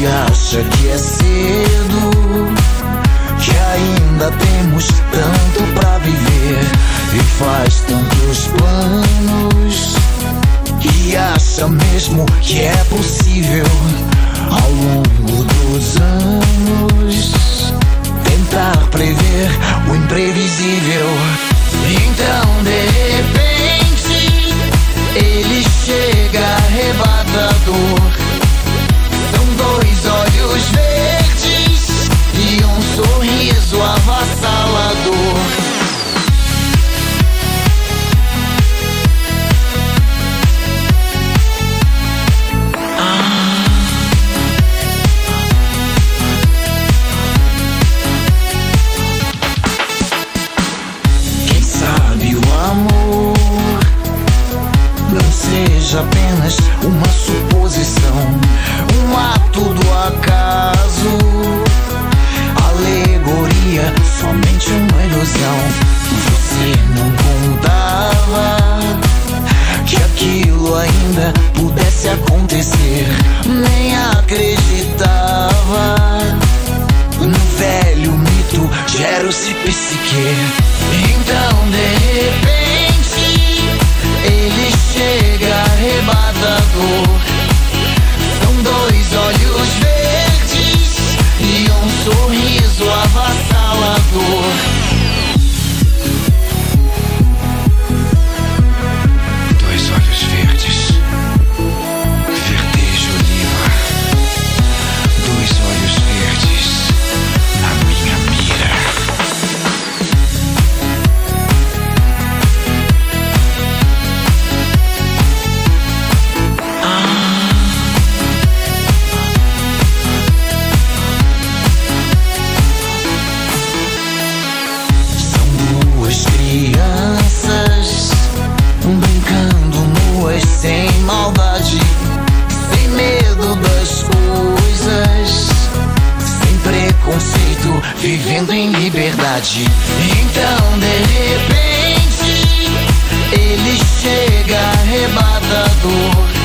e acha que é cedo, que ainda temos tanto pra viver, e faz tantos planos, e acha mesmo que é possível, ao longo dos anos, tentar prever o imprevisível. Então de repente ele chega arrebatador. São dois olhos verdes e um sorriso avassalador. Quem sabe o amor não seja apenas uma suposição, um ato do acaso, alegoria, somente uma ilusão. Você não contava que aquilo ainda pudesse acontecer, nem acreditava no velho mito de Eros e Psique. Então de repente ele chega arrebatador. São dois olhos verdes e um sorriso avassalador. Dois olhos verdes, verdejo oliva. Dois olhos verdes na minha mira. Crianças brincando nuas, sem maldade, sem medo das coisas, sem preconceito, vivendo em liberdade. Então de repente ele chega arrebatador.